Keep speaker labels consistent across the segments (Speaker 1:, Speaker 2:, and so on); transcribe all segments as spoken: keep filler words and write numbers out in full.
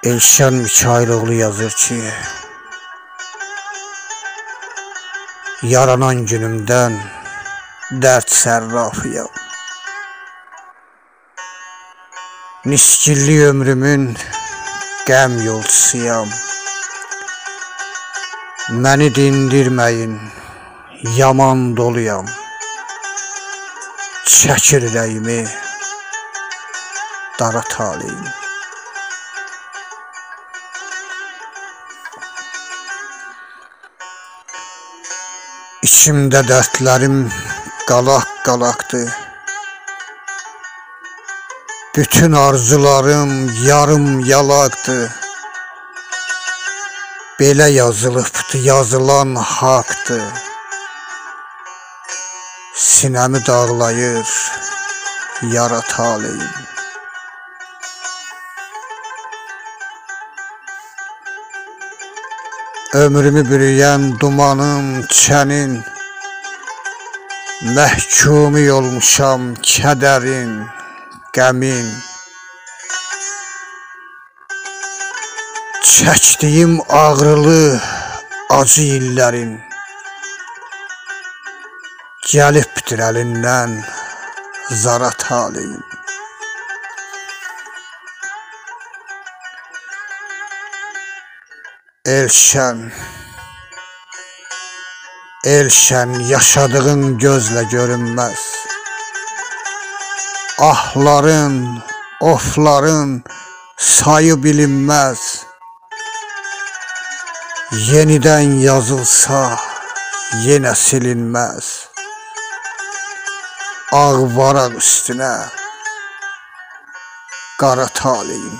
Speaker 1: Elşən Mikayıloğlu yazır ki, yaranan günümdən dərd sərrafıyam. Miskilli ömrümün qəm yolçusuyam. Məni dindirməyin, yaman doluyam. Çəkir ürəyimi, dara taleyim. İçimdə dərdlərim qalaq-qalaqdır. Bütün arzularım yarım yalaqdır. Belə yazılıbdı, yazılan haqdır. Sinəmi dağlayır, yara taleyim. Ömrümü bürüyən dumanım, çənin, məhkumi olmuşam kədərin, qəmin. Çəkdiyim ağrılı, acı illərin gəlibdir əlindən zara taleyim. Elşən, Elşən yaşadığın gözlə görünməz. Ahların, ofların sayı bilinməz. Yenidən yazılsa yenə silinməz. Ağ varaq üstünə qara taleyim.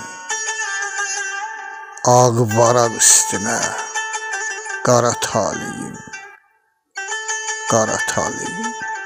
Speaker 1: Ağ varaq üstünə qara taleyim. Qara taleyim.